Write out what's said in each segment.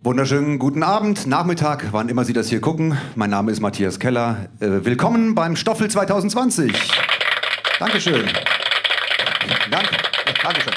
Wunderschönen guten Abend, Nachmittag, wann immer Sie das hier gucken. Mein Name ist Matthias Keller. Willkommen beim Stoffel 2020. Dankeschön. Danke. Dankeschön.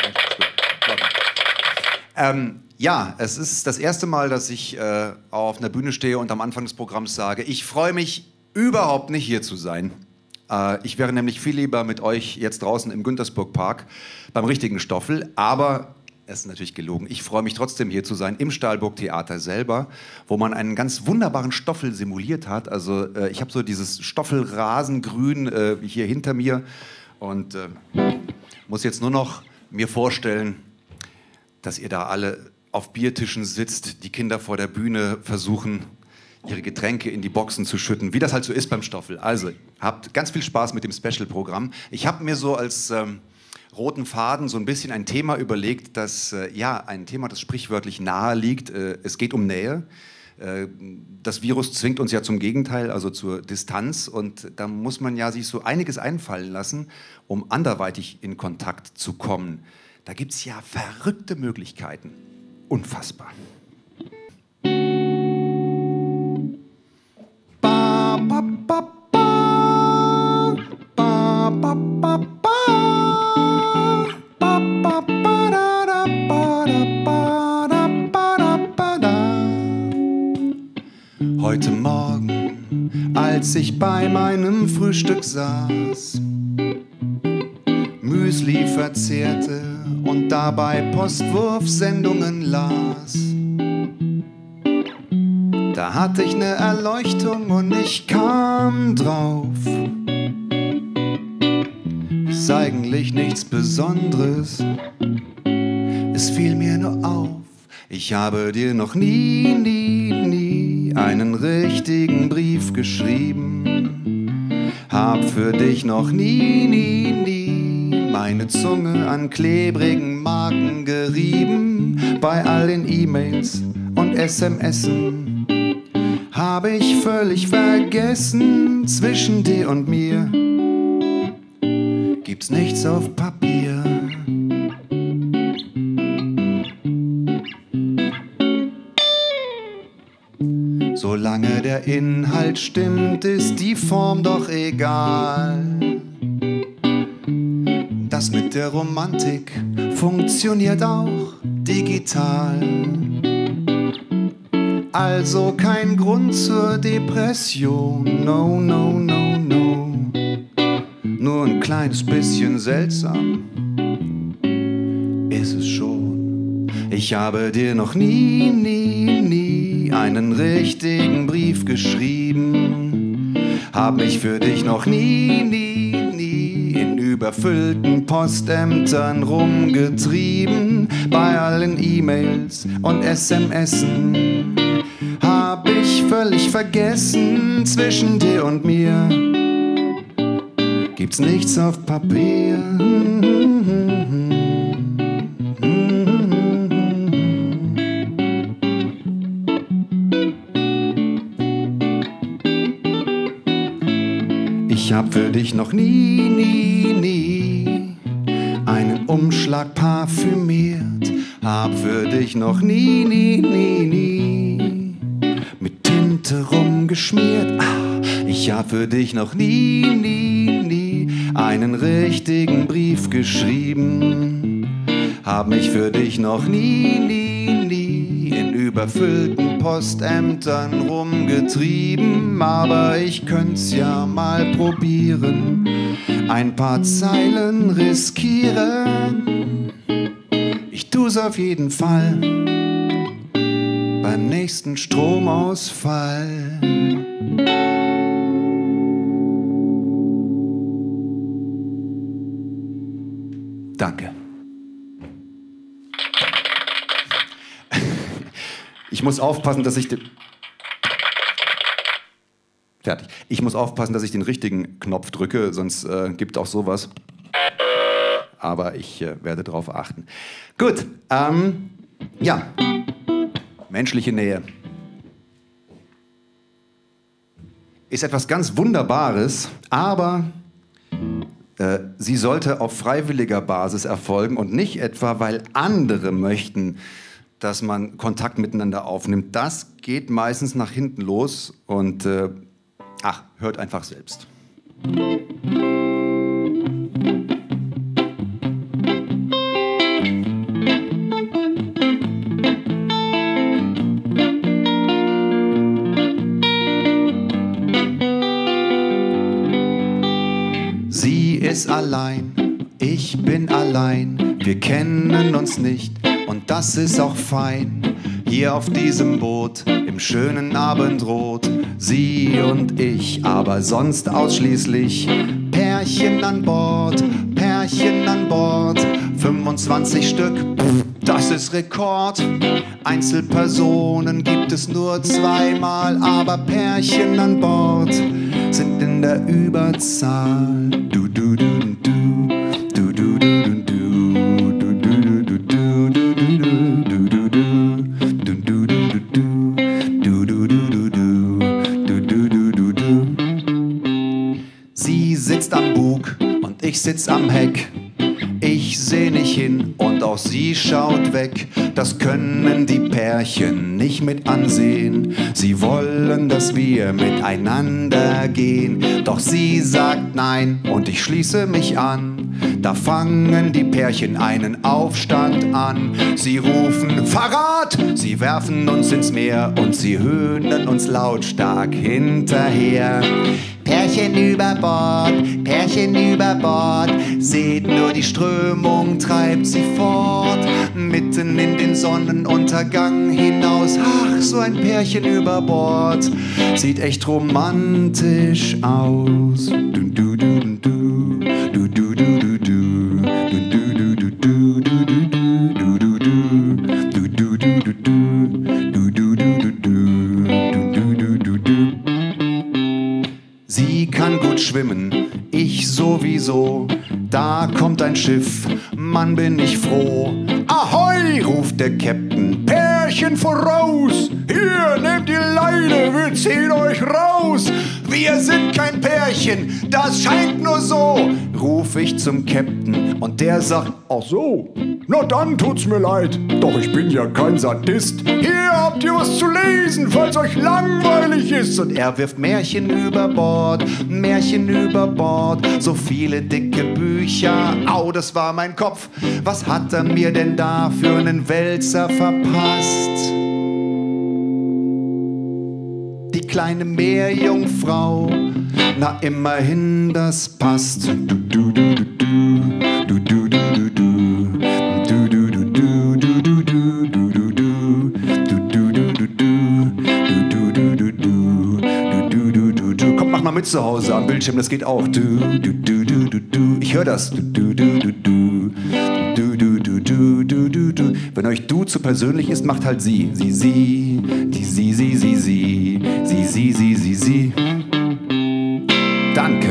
Ja, es ist das erste Mal, dass ich auf einer Bühne stehe und am Anfang des Programms sage, ich freue mich überhaupt nicht hier zu sein. Ich wäre nämlich viel lieber mit euch jetzt draußen im Güntersburg-Park beim richtigen Stoffel, aber es ist natürlich gelogen. Ich freue mich trotzdem hier zu sein im Stahlburg-Theater selber, wo man einen ganz wunderbaren Stoffel simuliert hat. Also ich habe so dieses Stoffelrasengrün hier hinter mir und muss jetzt nur noch mir vorstellen, dass ihr da alle auf Biertischen sitzt, die Kinder vor der Bühne versuchen, ihre Getränke in die Boxen zu schütten, wie das halt so ist beim Stoffel. Also, habt ganz viel Spaß mit dem Special-Programm. Ich habe mir so als roten Faden so ein bisschen ein Thema überlegt, das, ein Thema, das sprichwörtlich nahe liegt. Es geht um Nähe. Das Virus zwingt uns ja zum Gegenteil, also zur Distanz. Und da muss man ja sich so einiges einfallen lassen, um anderweitig in Kontakt zu kommen. Da gibt es ja verrückte Möglichkeiten. Unfassbar. Heute Morgen, als ich bei meinem Frühstück saß, Müsli verzehrte und dabei Postwurfsendungen las, da hatte ich eine Erleuchtung und ich kam drauf. Ist eigentlich nichts Besonderes, es fiel mir nur auf. Ich habe dir noch nie einen richtigen Brief geschrieben. Hab für dich noch nie meine Zunge an klebrigen Marken gerieben. Bei all den E-Mails und SMSen habe ich völlig vergessen, zwischen dir und mir gibt's nichts auf Papier. Solange der Inhalt stimmt, ist die Form doch egal. Das mit der Romantik funktioniert auch digital. Also kein Grund zur Depression, no, no, no, no. Nur ein kleines bisschen seltsam ist es schon. Ich habe dir noch nie einen richtigen Brief geschrieben. Hab mich für dich noch nie in überfüllten Postämtern rumgetrieben. Bei allen E-Mails und SMSen hab ich völlig vergessen, zwischen dir und mir gibt's nichts auf Papier. Ich hab für dich noch nie einen Umschlag parfümiert. Hab für dich noch nie mit Tinte rumgeschmiert. Ich hab für dich noch nie einen richtigen Brief geschrieben. Hab mich für dich noch nie in überfüllten Postämtern rumgetrieben. Aber ich könnt's ja mal probieren, ein paar Zeilen riskieren. Ich tu's auf jeden Fall beim nächsten Stromausfall. Danke. Ich muss aufpassen, dass ich fertig. Ich muss aufpassen, dass ich den richtigen Knopf drücke, sonst gibt auch sowas. Aber ich werde darauf achten. Gut, ja, menschliche Nähe ist etwas ganz Wunderbares, aber sie sollte auf freiwilliger Basis erfolgen und nicht etwa, weil andere möchten, dass man Kontakt miteinander aufnimmt. Das geht meistens nach hinten los und hört einfach selbst. Sie ist allein, ich bin allein, wir kennen uns nicht und das ist auch fein. Hier auf diesem Boot, im schönen Abendrot, sie und ich, aber sonst ausschließlich Pärchen an Bord, Pärchen an Bord. 25 Stück, das ist Rekord. Einzelpersonen gibt es nur zweimal, aber Pärchen an Bord sind in der Überzahl. Du, du, du, du, du, du, du, du, du. Sie sitzt am Bug und ich sitz am Heck. Ich seh nicht hin und auch sie schaut weg. Das können die Pärchen nicht mit ansehen. Sie wollen, dass wir miteinander gehen. Doch sie sagt nein und ich schließe mich an. Da fangen die Pärchen einen Aufstand an. Sie rufen Verrat, sie werfen uns ins Meer und sie höhnen uns lautstark hinterher. Pärchen über Bord, seht nur die Strömung treibt sie fort, mitten in den Sonnenuntergang hinaus. Ach, so ein Pärchen über Bord, sieht echt romantisch aus. Du, du, du, du, du, du, du, du, du, du, du, du, du, sie kann gut schwimmen, ich sowieso. Da kommt ein Schiff, Mann bin ich froh. Ahoi, ruft der Captain, Pärchen voraus. Hier, nehmt die Leine, wir ziehen euch raus. Wir sind kein Pärchen, das scheint nur so, ruf ich zum Captain und der sagt, ach so, na dann tut's mir leid, doch ich bin ja kein Sadist. Hier habt ihr was zu lesen, falls euch langweilig ist. Und er wirft Märchen über Bord, so viele dicke Bücher. Au, das war mein Kopf, was hat er mir denn da für einen Wälzer verpasst? Die kleine Meerjungfrau, na immerhin, das passt. Du, du, du, du, du, du, du, du, du. Kommt, mach mal mit zu Hause am Bildschirm, das geht auch. Ich höre das. Wenn euch du zu persönlich ist, macht halt sie. Sie. Danke.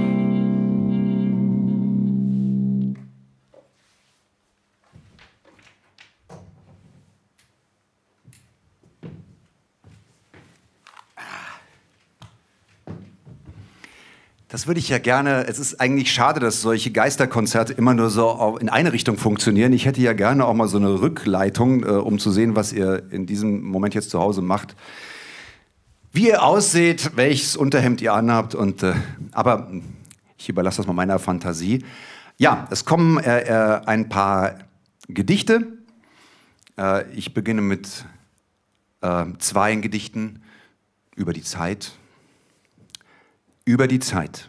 Das würde ich ja gerne, es ist eigentlich schade, dass solche Geisterkonzerte immer nur so in eine Richtung funktionieren. Ich hätte ja gerne auch mal so eine Rückleitung, um zu sehen, was ihr in diesem Moment jetzt zu Hause macht. Wie ihr ausseht, welches Unterhemd ihr anhabt. Aber ich überlasse das mal meiner Fantasie. Ja, es kommen ein paar Gedichte. Ich beginne mit 2 Gedichten über die Zeit. Über die Zeit.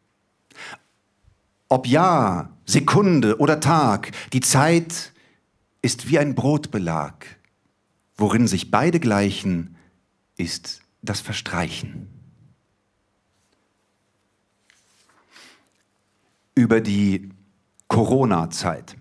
Ob Jahr, Sekunde oder Tag, die Zeit ist wie ein Brotbelag. Worin sich beide gleichen, ist das Verstreichen. Über die Corona-Zeit.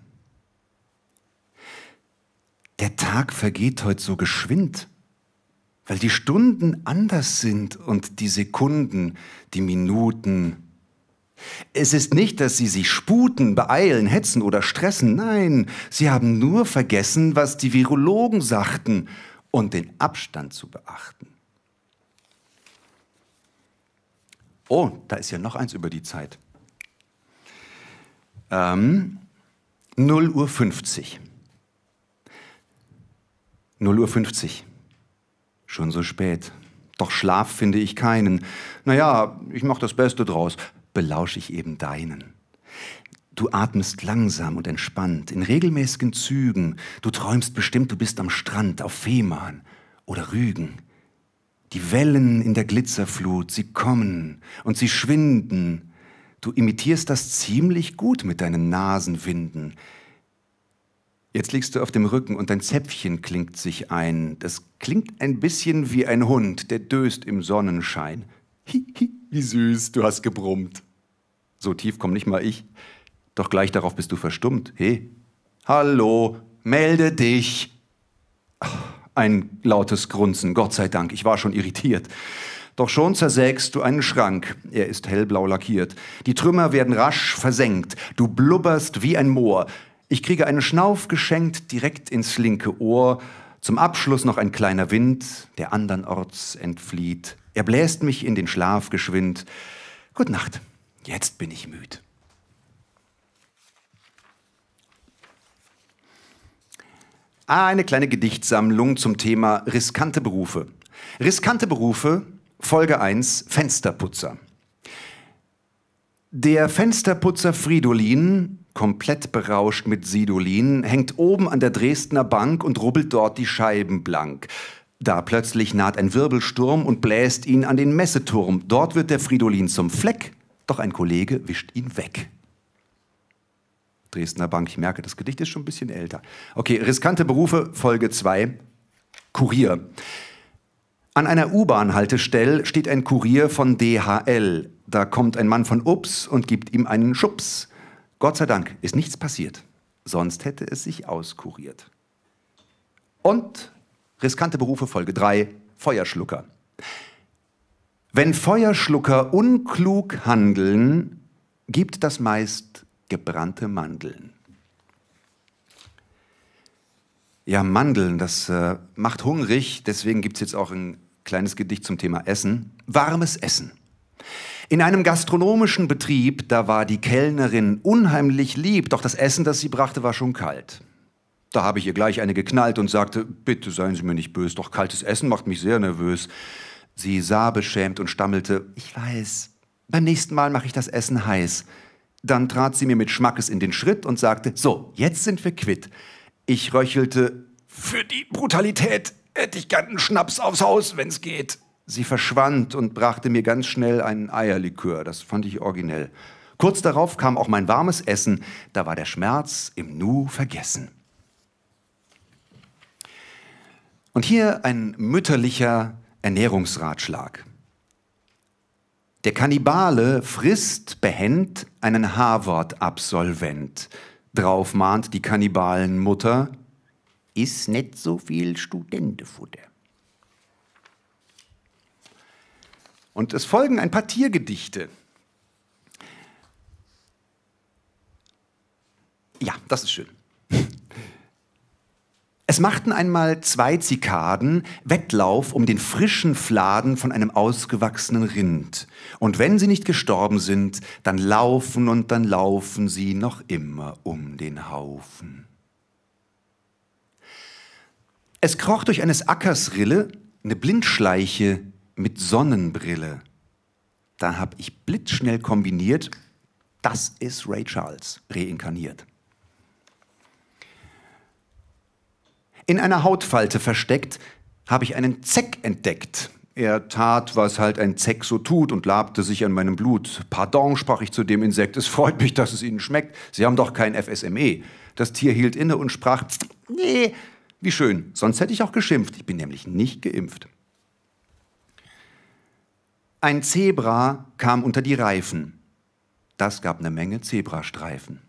Der Tag vergeht heute so geschwind, weil die Stunden anders sind und die Sekunden, die Minuten. Es ist nicht, dass sie sich sputen, beeilen, hetzen oder stressen. Nein, sie haben nur vergessen, was die Virologen sagten und den Abstand zu beachten. Oh, da ist ja noch eins über die Zeit. 0:50 Uhr. 0:50 Uhr. Schon so spät. Doch Schlaf finde ich keinen. Naja, ich mach das Beste draus. Belausch ich eben deinen. Du atmest langsam und entspannt, in regelmäßigen Zügen. Du träumst bestimmt, du bist am Strand, auf Fehmarn oder Rügen. Die Wellen in der Glitzerflut, sie kommen und sie schwinden. Du imitierst das ziemlich gut mit deinen Nasenwinden. Jetzt liegst du auf dem Rücken und dein Zäpfchen klingt sich ein. Das klingt ein bisschen wie ein Hund, der döst im Sonnenschein. Hi, wie süß, du hast gebrummt. So tief komm nicht mal ich. Doch gleich darauf bist du verstummt. Hey, hallo, melde dich. Ein lautes Grunzen, Gott sei Dank, ich war schon irritiert. Doch schon zersägst du einen Schrank, er ist hellblau lackiert. Die Trümmer werden rasch versenkt, du blubberst wie ein Moor. Ich kriege einen Schnauf geschenkt, direkt ins linke Ohr. Zum Abschluss noch ein kleiner Wind, der andernorts entflieht. Er bläst mich in den Schlaf geschwind. Gut Nacht, jetzt bin ich müd. Eine kleine Gedichtsammlung zum Thema riskante Berufe. Riskante Berufe, Folge 1, Fensterputzer. Der Fensterputzer Fridolin, komplett berauscht mit Sidolin, hängt oben an der Dresdner Bank und rubbelt dort die Scheiben blank. Da plötzlich naht ein Wirbelsturm und bläst ihn an den Messeturm. Dort wird der Fridolin zum Fleck, doch ein Kollege wischt ihn weg. Dresdner Bank, ich merke, das Gedicht ist schon ein bisschen älter. Okay, riskante Berufe, Folge 2, Kurier. An einer U-Bahn-Haltestelle steht ein Kurier von DHL. Da kommt ein Mann von Ups und gibt ihm einen Schubs. Gott sei Dank ist nichts passiert, sonst hätte es sich auskuriert. Und riskante Berufe, Folge 3, Feuerschlucker. Wenn Feuerschlucker unklug handeln, gibt das meist gebrannte Mandeln. Ja, Mandeln, das macht hungrig, deswegen gibt es jetzt auch ein kleines Gedicht zum Thema Essen. Warmes Essen. In einem gastronomischen Betrieb, da war die Kellnerin unheimlich lieb, doch das Essen, das sie brachte, war schon kalt. Da habe ich ihr gleich eine geknallt und sagte, bitte seien Sie mir nicht böse, doch kaltes Essen macht mich sehr nervös. Sie sah beschämt und stammelte, ich weiß, beim nächsten Mal mache ich das Essen heiß. Dann trat sie mir mit Schmackes in den Schritt und sagte, so, jetzt sind wir quitt. Ich röchelte, für die Brutalität hätte ich gern einen Schnaps aufs Haus, wenn's geht. Sie verschwand und brachte mir ganz schnell einen Eierlikör, das fand ich originell. Kurz darauf kam auch mein warmes Essen, da war der Schmerz im Nu vergessen. Und hier ein mütterlicher Ernährungsratschlag. Der Kannibale frisst behend einen Harvard-Absolvent. Drauf mahnt die Kannibalenmutter, iss nicht so viel Studentenfutter. Und es folgen ein paar Tiergedichte. Ja, das ist schön. Es machten einmal 2 Zikaden Wettlauf um den frischen Fladen von einem ausgewachsenen Rind. Und wenn sie nicht gestorben sind, dann laufen und dann laufen sie noch immer um den Haufen. Es kroch durch eines Ackers Rille eine Blindschleiche mit Sonnenbrille. Da hab ich blitzschnell kombiniert, das ist Ray Charles, reinkarniert. In einer Hautfalte versteckt, habe ich einen Zeck entdeckt. Er tat, was halt ein Zeck so tut und labte sich an meinem Blut. Pardon, sprach ich zu dem Insekt, es freut mich, dass es Ihnen schmeckt. Sie haben doch kein FSME. Das Tier hielt inne und sprach, nee, wie schön, sonst hätte ich auch geschimpft. Ich bin nämlich nicht geimpft. Ein Zebra kam unter die Reifen. Das gab eine Menge Zebrastreifen.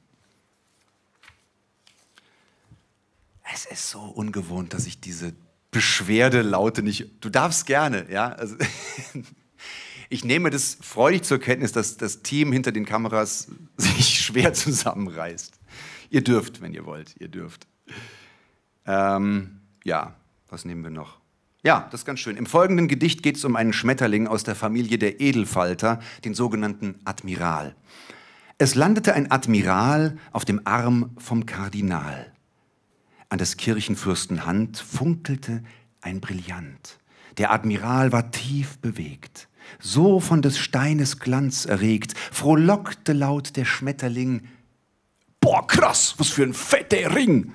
Es ist so ungewohnt, dass ich diese Beschwerdelaute nicht... Du darfst gerne, ja. Also, ich nehme das freudig zur Kenntnis, dass das Team hinter den Kameras sich schwer zusammenreißt. Ihr dürft, wenn ihr wollt, ihr dürft. Ja, was nehmen wir noch? Ja, das ist ganz schön. Im folgenden Gedicht geht es um einen Schmetterling aus der Familie der Edelfalter, den sogenannten Admiral. Es landete ein Admiral auf dem Arm vom Kardinal. An des Kirchenfürsten Hand funkelte ein Brillant. Der Admiral war tief bewegt. So von des Steines Glanz erregt, frohlockte laut der Schmetterling: »Boah, krass, was für ein fetter Ring!«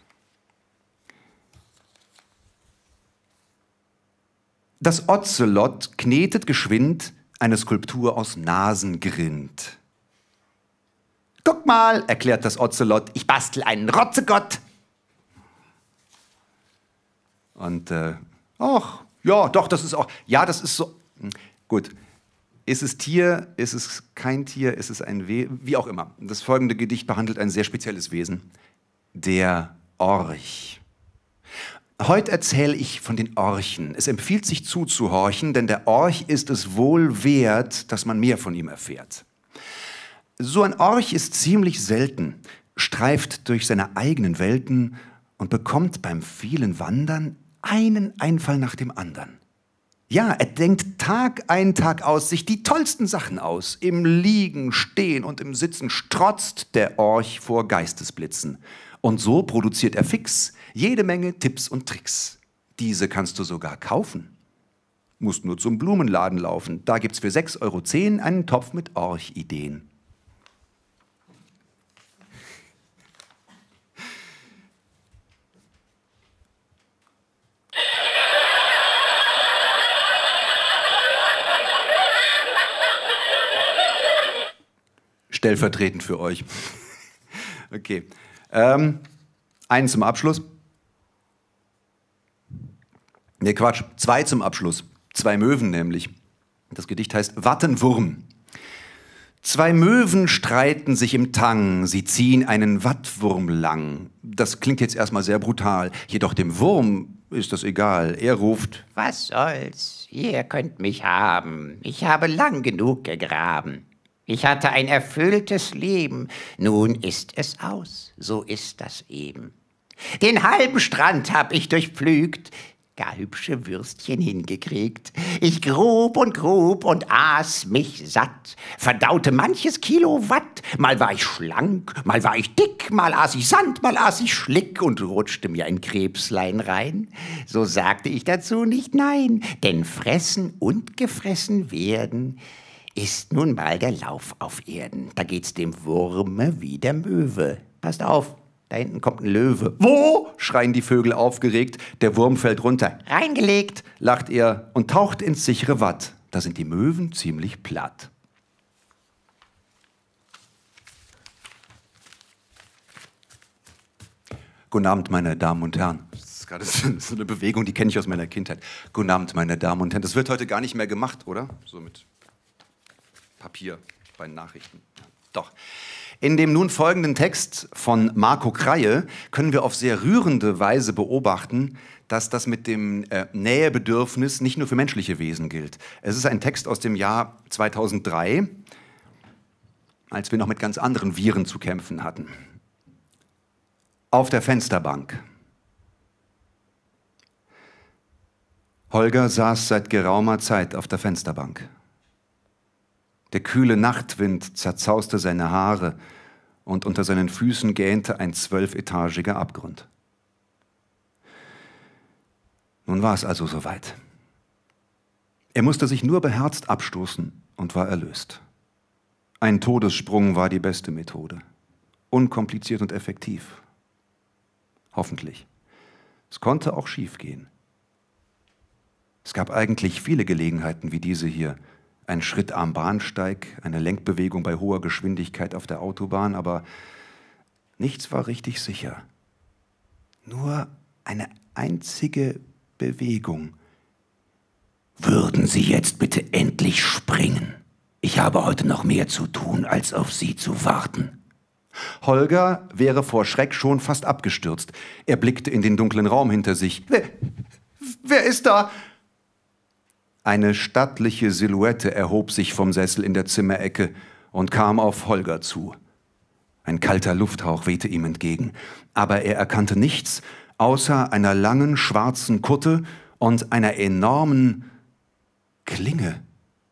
Das Ozelot knetet geschwind eine Skulptur aus Nasengrind. »Guck mal«, erklärt das Ozelot, »ich bastel einen Rotzegott.« Und, ach, ja, doch, das ist auch, ja, das ist so, gut. Ist es Tier, ist es kein Tier, ist es ein Wesen, wie auch immer. Das folgende Gedicht behandelt ein sehr spezielles Wesen, der Orch. Heute erzähle ich von den Orchen. Es empfiehlt sich zuzuhorchen, denn der Orch ist es wohl wert, dass man mehr von ihm erfährt. So ein Orch ist ziemlich selten, streift durch seine eigenen Welten und bekommt beim vielen Wandern einen Einfall nach dem anderen. Ja, er denkt Tag ein, Tag aus sich die tollsten Sachen aus. Im Liegen, Stehen und im Sitzen strotzt der Orch vor Geistesblitzen. Und so produziert er fix jede Menge Tipps und Tricks. Diese kannst du sogar kaufen. Musst nur zum Blumenladen laufen. Da gibt's für 6,10 € einen Topf mit Orchideen. Stellvertretend für euch. Okay. Einen zum Abschluss. Nee, Quatsch. 2 zum Abschluss. 2 Möwen nämlich. Das Gedicht heißt Wattenwurm. 2 Möwen streiten sich im Tang, sie ziehen einen Wattwurm lang. Das klingt jetzt erstmal sehr brutal, jedoch dem Wurm ist das egal. Er ruft: Was soll's, ihr könnt mich haben, ich habe lang genug gegraben. Ich hatte ein erfülltes Leben, nun ist es aus, so ist das eben. Den halben Strand hab ich durchpflügt, gar hübsche Würstchen hingekriegt. Ich grub und aß mich satt, verdaute manches Kilowatt. Mal war ich schlank, mal war ich dick, mal aß ich Sand, mal aß ich Schlick und rutschte mir ein Krebslein rein. So sagte ich dazu nicht nein, denn fressen und gefressen werden ist nun mal der Lauf auf Erden. Da geht's dem Wurme wie der Möwe. Passt auf, da hinten kommt ein Löwe. Wo? Schreien die Vögel aufgeregt. Der Wurm fällt runter. Reingelegt, Lacht er und taucht ins sichere Watt. Da sind die Möwen ziemlich platt. Guten Abend, meine Damen und Herren. Das ist gerade so eine Bewegung, die kenne ich aus meiner Kindheit. Guten Abend, meine Damen und Herren. Das wird heute gar nicht mehr gemacht, oder? So mit Papier bei Nachrichten. Doch. In dem nun folgenden Text von Marco Kreie können wir auf sehr rührende Weise beobachten, dass das mit dem Nähebedürfnis nicht nur für menschliche Wesen gilt. Es ist ein Text aus dem Jahr 2003, als wir noch mit ganz anderen Viren zu kämpfen hatten. Auf der Fensterbank. Holger saß seit geraumer Zeit auf der Fensterbank. Der kühle Nachtwind zerzauste seine Haare und unter seinen Füßen gähnte ein 12-etagiger Abgrund. Nun war es also soweit. Er musste sich nur beherzt abstoßen und war erlöst. Ein Todessprung war die beste Methode. Unkompliziert und effektiv. Hoffentlich. Es konnte auch schief gehen. Es gab eigentlich viele Gelegenheiten wie diese hier. Ein Schritt am Bahnsteig, eine Lenkbewegung bei hoher Geschwindigkeit auf der Autobahn, aber nichts war richtig sicher. Nur eine einzige Bewegung. Würden Sie jetzt bitte endlich springen? Ich habe heute noch mehr zu tun, als auf Sie zu warten. Holger wäre vor Schreck schon fast abgestürzt. Er blickte in den dunklen Raum hinter sich. Wer ist da? Eine stattliche Silhouette erhob sich vom Sessel in der Zimmerecke und kam auf Holger zu. Ein kalter Lufthauch wehte ihm entgegen, aber er erkannte nichts außer einer langen schwarzen Kutte und einer enormen Klinge.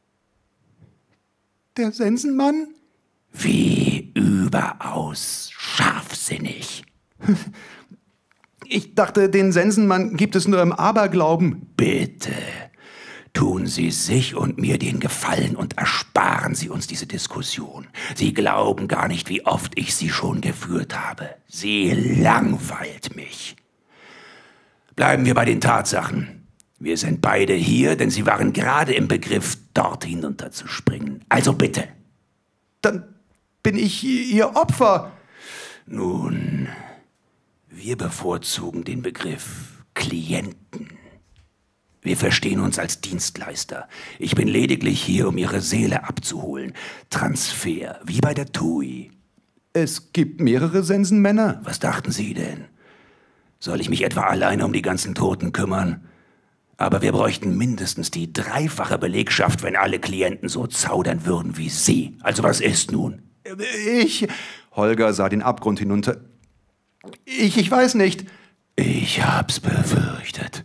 Der Sensenmann? Wie überaus scharfsinnig. Ich dachte, den Sensenmann gibt es nur im Aberglauben. Bitte, tun Sie sich und mir den Gefallen und ersparen Sie uns diese Diskussion. Sie glauben gar nicht, wie oft ich sie schon geführt habe. Sie langweilt mich. Bleiben wir bei den Tatsachen. Wir sind beide hier, denn Sie waren gerade im Begriff, dort hinunterzuspringen. Also bitte. Dann bin ich Ihr Opfer. Nun, wir bevorzugen den Begriff Klienten. Wir verstehen uns als Dienstleister. Ich bin lediglich hier, um Ihre Seele abzuholen. Transfer, wie bei der TUI. Es gibt mehrere Sensenmänner. Was dachten Sie denn? Soll ich mich etwa alleine um die ganzen Toten kümmern? Aber wir bräuchten mindestens die 3-fache Belegschaft, wenn alle Klienten so zaudern würden wie Sie. Also was ist nun? Holger sah den Abgrund hinunter. Ich weiß nicht. Ich hab's befürchtet.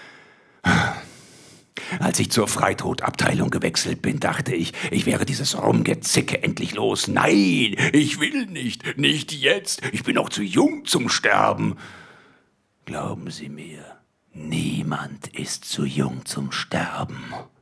Als ich zur Freitodabteilung gewechselt bin, dachte ich, ich wäre dieses Rumgezicke endlich los. Nein, ich will nicht. Nicht jetzt. Ich bin noch zu jung zum Sterben. Glauben Sie mir, niemand ist zu jung zum Sterben.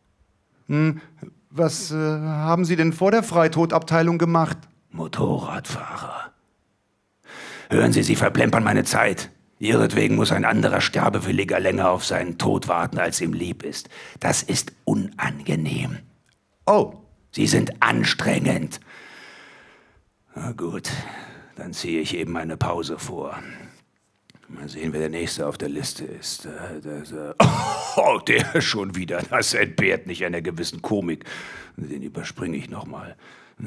Was haben Sie denn vor der Freitodabteilung gemacht? Motorradfahrer. Hören Sie, Sie verplempern meine Zeit. Ihretwegen muss ein anderer Sterbewilliger länger auf seinen Tod warten, als ihm lieb ist. Das ist unangenehm. Oh, Sie sind anstrengend. Na gut, dann ziehe ich eben eine Pause vor. Mal sehen, wer der Nächste auf der Liste ist. Oh, der schon wieder. Das entbehrt nicht einer gewissen Komik. Den überspringe ich nochmal.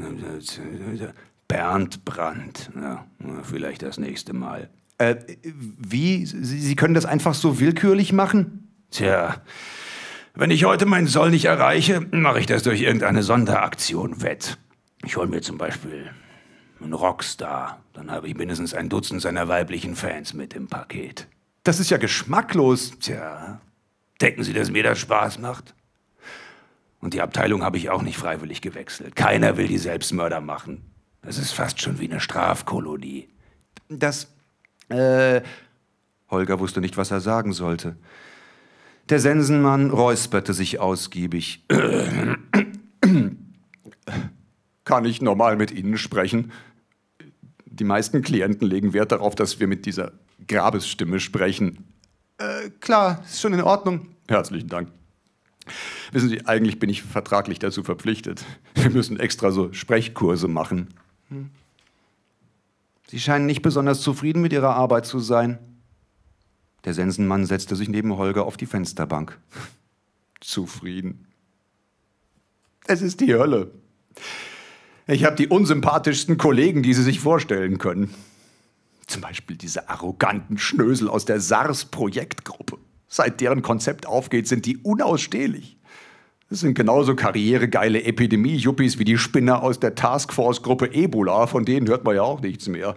Bernd Brandt. Ja, vielleicht das nächste Mal. Wie? Sie können das einfach so willkürlich machen? Tja, wenn ich heute meinen Soll nicht erreiche, mache ich das durch irgendeine Sonderaktion wett. Ich hole mir zum Beispiel einen Rockstar. Dann habe ich mindestens ein Dutzend seiner weiblichen Fans mit im Paket. Das ist ja geschmacklos. Tja, denken Sie, dass mir das Spaß macht? Und die Abteilung habe ich auch nicht freiwillig gewechselt. Keiner will die Selbstmörder machen. Das ist fast schon wie eine Strafkolonie. Holger wusste nicht, was er sagen sollte. Der Sensenmann räusperte sich ausgiebig. Kann ich normal mit Ihnen sprechen? Die meisten Klienten legen Wert darauf, dass wir mit dieser Grabesstimme sprechen. Klar, ist schon in Ordnung. Herzlichen Dank. Wissen Sie, eigentlich bin ich vertraglich dazu verpflichtet. Wir müssen extra so Sprechkurse machen. Sie scheinen nicht besonders zufrieden mit Ihrer Arbeit zu sein. Der Sensenmann setzte sich neben Holger auf die Fensterbank. Zufrieden. Es ist die Hölle. Ich habe die unsympathischsten Kollegen, die Sie sich vorstellen können. Zum Beispiel diese arroganten Schnösel aus der SARS-Projektgruppe. Seit deren Konzept aufgeht, sind die unausstehlich. Das sind genauso karrieregeile Epidemie-Yuppies wie die Spinner aus der Taskforce-Gruppe Ebola, von denen hört man ja auch nichts mehr.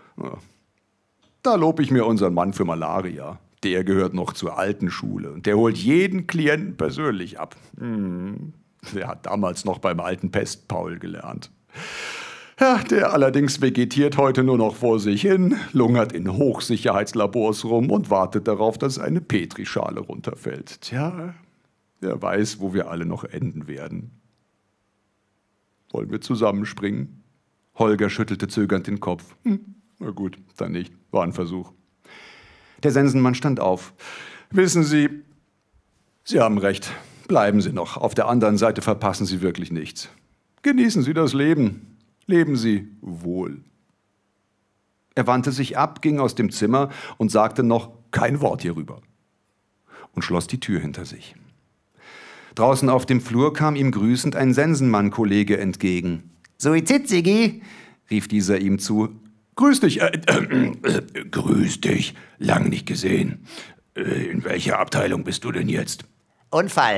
Da lobe ich mir unseren Mann für Malaria. Der gehört noch zur alten Schule und der holt jeden Klienten persönlich ab. Der hat damals noch beim alten Pest-Paul gelernt. Ja, der allerdings vegetiert heute nur noch vor sich hin, lungert in Hochsicherheitslabors rum und wartet darauf, dass eine Petrischale runterfällt. Tja, wer weiß, wo wir alle noch enden werden. Wollen wir zusammenspringen? Holger schüttelte zögernd den Kopf. Na gut, dann nicht. War ein Versuch. Der Sensenmann stand auf. Wissen Sie, Sie haben recht. Bleiben Sie noch. Auf der anderen Seite verpassen Sie wirklich nichts. Genießen Sie das Leben. Leben Sie wohl. Er wandte sich ab, ging aus dem Zimmer und sagte noch kein Wort hierüber und schloss die Tür hinter sich. Draußen auf dem Flur kam ihm grüßend ein Sensenmann-Kollege entgegen. Suizid, Siggi, rief dieser ihm zu. Grüß dich, grüß dich, lang nicht gesehen. In welcher Abteilung bist du denn jetzt? Unfall.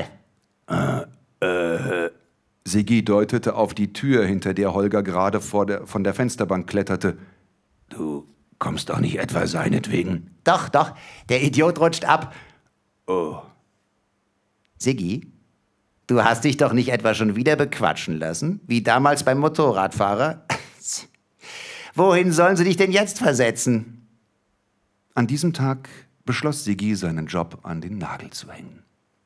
Siggi deutete auf die Tür, hinter der Holger gerade von der Fensterbank kletterte. Du kommst doch nicht etwa seinetwegen? Doch, der Idiot rutscht ab. Oh. Siggi, du hast dich doch nicht etwa schon wieder bequatschen lassen, wie damals beim Motorradfahrer? Wohin sollen sie dich denn jetzt versetzen? An diesem Tag beschloss Siggi, seinen Job an den Nagel zu hängen.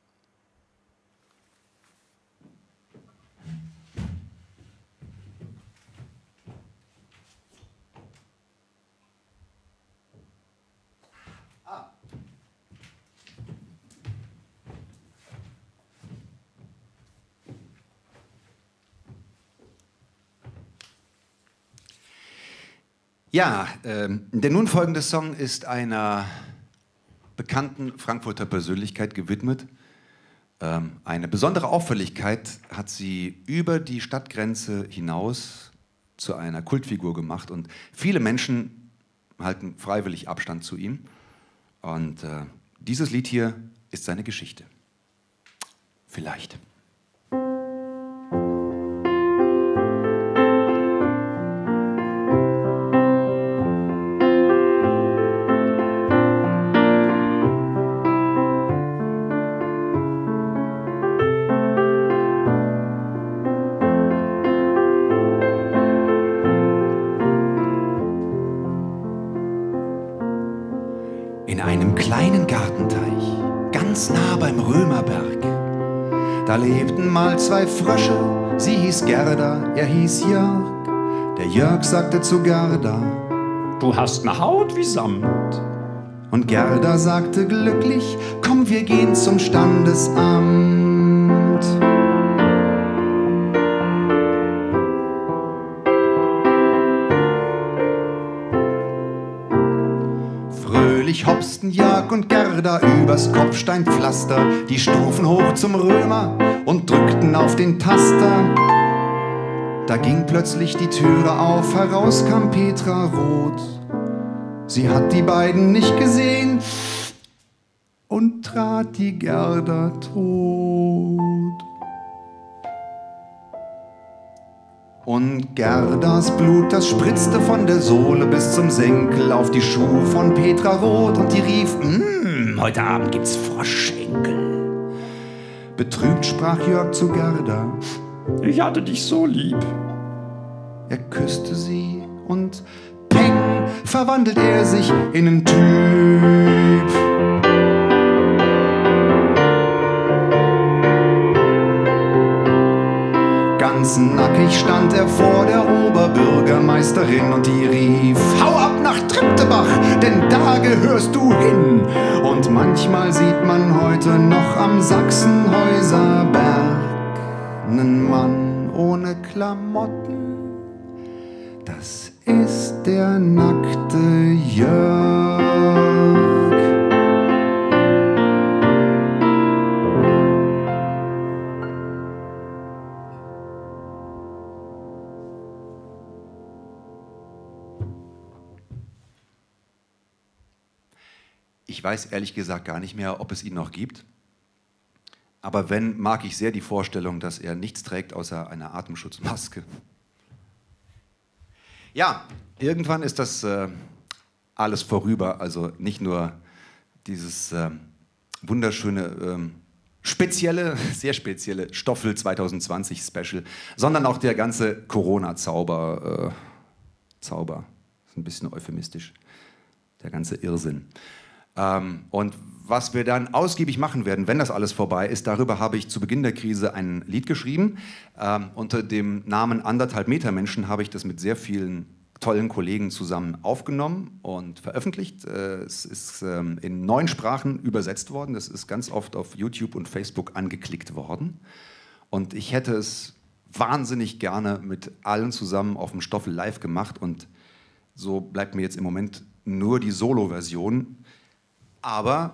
Ja, der nun folgende Song ist einer bekannten Frankfurter Persönlichkeit gewidmet. Eine besondere Auffälligkeit hat sie über die Stadtgrenze hinaus zu einer Kultfigur gemacht und viele Menschen halten freiwillig Abstand zu ihm. Und dieses Lied hier ist seine Geschichte. Vielleicht. In einem kleinen Gartenteich, ganz nah beim Römerberg, da lebten mal zwei Frösche, sie hieß Gerda, er hieß Jörg. Der Jörg sagte zu Gerda: Du hast ne Haut wie Samt. Und Gerda sagte glücklich: Komm, wir gehen zum Standesamt. Fröhlich hopsten Jörg und Gerda übers Kopfsteinpflaster, die Stufen hoch zum Römer und drückten auf den Taster. Da ging plötzlich die Türe auf, heraus kam Petra Roth. Sie hat die beiden nicht gesehen und trat die Gerda tot. Und Gerdas Blut, das spritzte von der Sohle bis zum Senkel auf die Schuhe von Petra Roth und die rief: Heute Abend gibt's Froschschenkel. Betrübt sprach Jörg zu Gerda: Ich hatte dich so lieb. Er küsste sie und peng, verwandelt er sich in einen Typ. Ganz nackig stand er vor der Oberbürgermeisterin und die rief: Hau ab nach Treptebach, denn da gehörst du hin. Und manchmal sieht man heute noch am Sachsenhäuser Berg nen Mann ohne Klamotten. Das ist der nackte Jörg. Ich weiß ehrlich gesagt gar nicht mehr, ob es ihn noch gibt. Aber wenn, mag ich sehr die Vorstellung, dass er nichts trägt außer einer Atemschutzmaske. Ja, irgendwann ist das alles vorüber. Also nicht nur dieses wunderschöne, spezielle, sehr spezielle Stoffel 2020 Special, sondern auch der ganze Corona-Zauber. Zauber, ist ein bisschen euphemistisch. Der ganze Irrsinn. Und was wir dann ausgiebig machen werden, wenn das alles vorbei ist, darüber habe ich zu Beginn der Krise ein Lied geschrieben. Unter dem Namen 1,5 Meter Menschen habe ich das mit sehr vielen tollen Kollegen zusammen aufgenommen und veröffentlicht. Es ist in 9 Sprachen übersetzt worden. Das ist ganz oft auf YouTube und Facebook angeklickt worden. Und ich hätte es wahnsinnig gerne mit allen zusammen auf dem Stoffel live gemacht. Und so bleibt mir jetzt im Moment nur die Solo-Version. Aber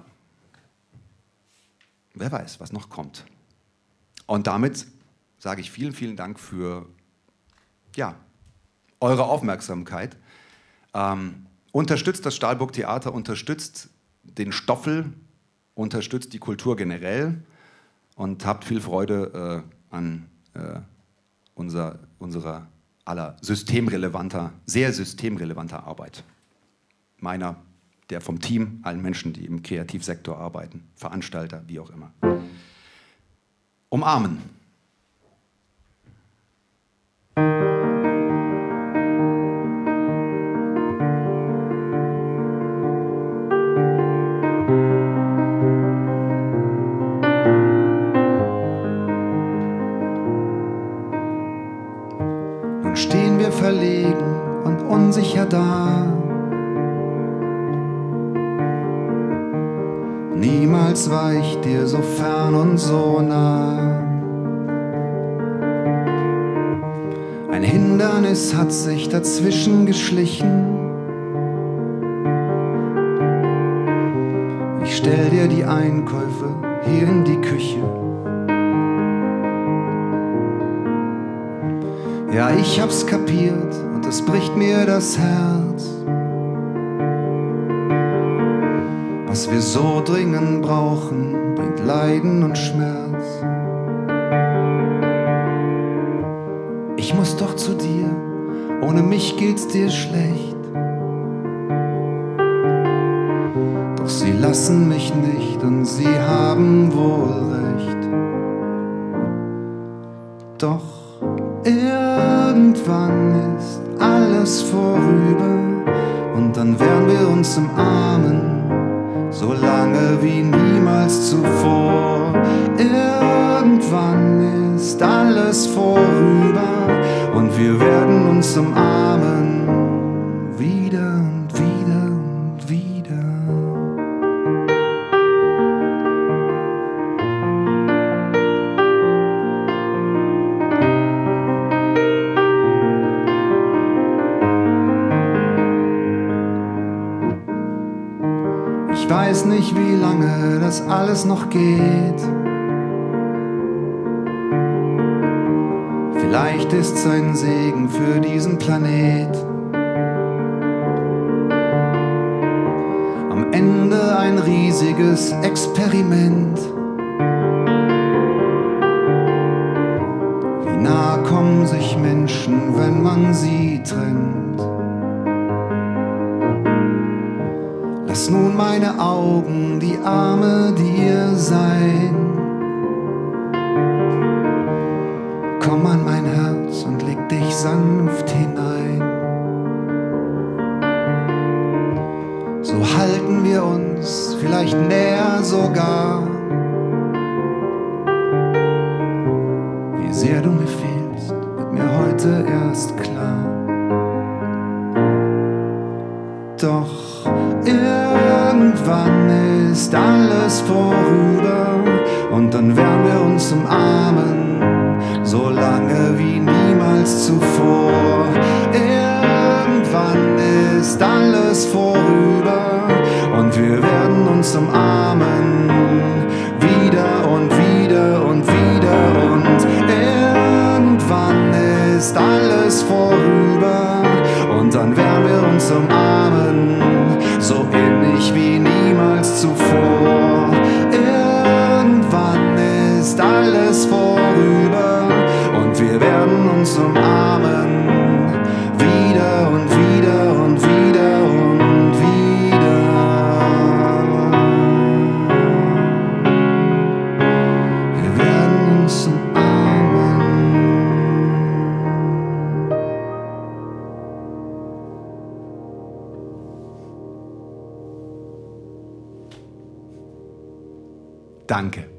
wer weiß, was noch kommt. Und damit sage ich vielen, vielen Dank für eure Aufmerksamkeit. Unterstützt das Stahlburg Theater, unterstützt den Stoffel, unterstützt die Kultur generell und habt viel Freude an unserer aller systemrelevanter, sehr systemrelevanter Arbeit. Meiner, der vom Team, allen Menschen, die im Kreativsektor arbeiten, Veranstalter, wie auch immer. Umarmen. Nun stehen wir verlegen und unsicher da. Niemals war ich dir so fern und so nah. Ein Hindernis hat sich dazwischen geschlichen. Ich stell dir die Einkäufe hier in die Küche. Ja, ich hab's kapiert und es bricht mir das Herz. Was wir so dringend brauchen, bringt Leiden und Schmerz. Ich muss doch zu dir, ohne mich geht's dir schlecht. Doch sie lassen mich nicht und sie haben wohl recht. Doch irgendwann ist alles vorüber und dann werden wir uns umarmen, so lange wie niemals zuvor. Irgendwann ist alles vorüber und wir werden uns umarmen, wieder und wieder und wieder. Ich weiß nicht, wie lange das alles noch geht. Vielleicht ist's ein Segen für diesen Planet. Am Ende ein riesiges Experiment. Wie nah kommen sich Menschen, wenn man sie trennt? Lass nun meine Augen die Arme dir sein. Komm an mein Herz und leg dich sanft hinein. So halten wir uns vielleicht näher sogar. Wie sehr du mir fehlst, wird mir heute erst klar. Doch irgendwann ist alles vorüber und dann werden wir uns umarmen, so lange wie niemals zuvor. Irgendwann ist alles vorüber und wir werden uns umarmen, wieder und wieder und wieder. Und irgendwann ist alles vorüber und dann werden wir uns umarmen, so innig wie niemals zuvor. Irgendwann ist alles vorüber und wir werden uns umarmen, wieder und wieder und wieder und wieder. Wir werden uns umarmen. Danke.